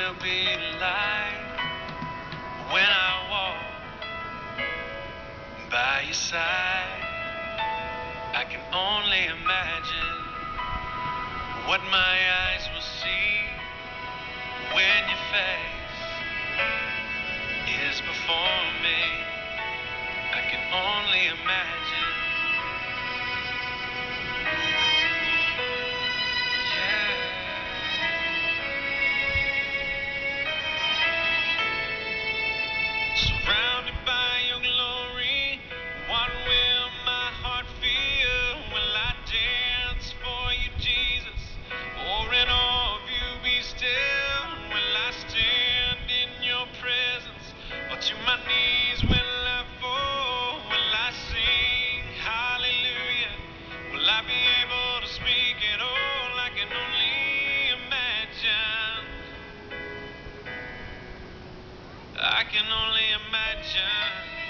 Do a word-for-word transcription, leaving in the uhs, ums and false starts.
will be like when I walk by your side. I can only imagine what my eyes will see when your face is before me. I can only imagine. Surrounded by your glory, what will my heart feel? Will I dance for you, Jesus? Or in awe of you be still? Will I stand in your presence? Or to my knees will I fall? Will I sing hallelujah? Will I be able to speak at all? I can only imagine. I can only imagine.